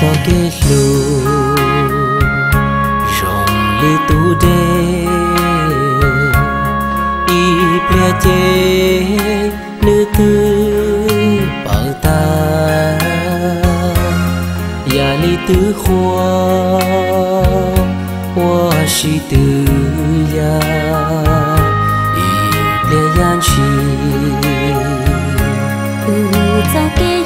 cho cái lù rong li tu đê y ple chê nữ tư bảo ta ya li tư khoa hoa si tư ya y ple yan chi cho cái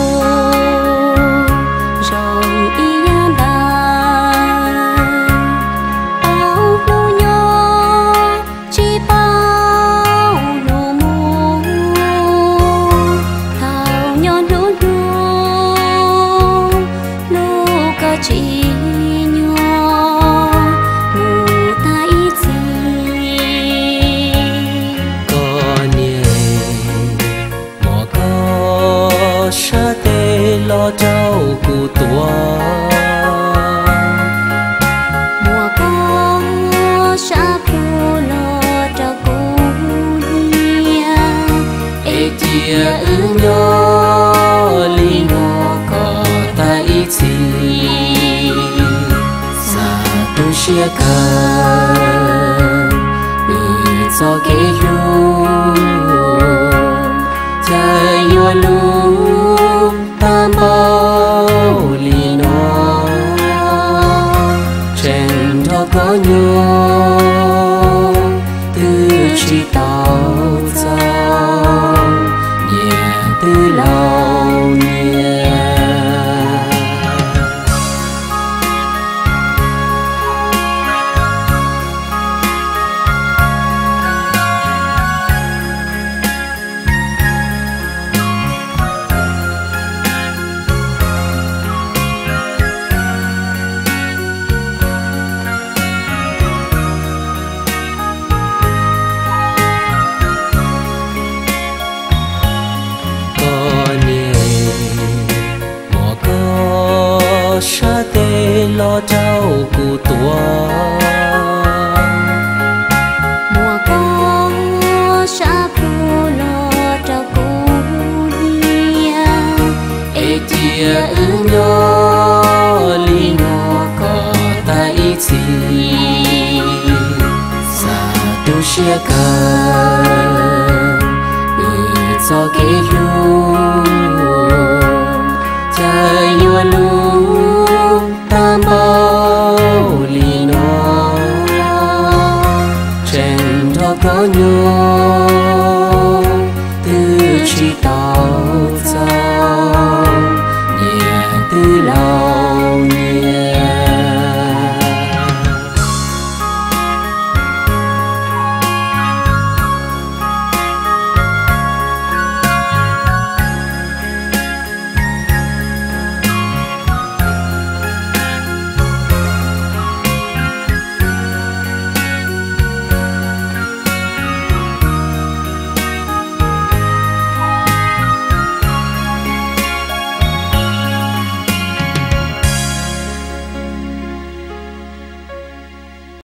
chỉ nhỏ mù ta ít gì có nhẹ mà có sa tê lo trao cụ tua mùa có sa phù lo trao cụ nia ê tia nhỏ li nhỏ có ta ít gì chia cả cho cái lu cha yêu lu ta bao li nó trên đó có nhau từ chỉ tao sao nhẹ từ lâu nhẹ sa tê lo trao cụ tua mùa có sa phù lo trao cụ nia ê tia nhỏ li nhỏ có ta ít gì sa tu chia cả cho cái lu cha yêu lu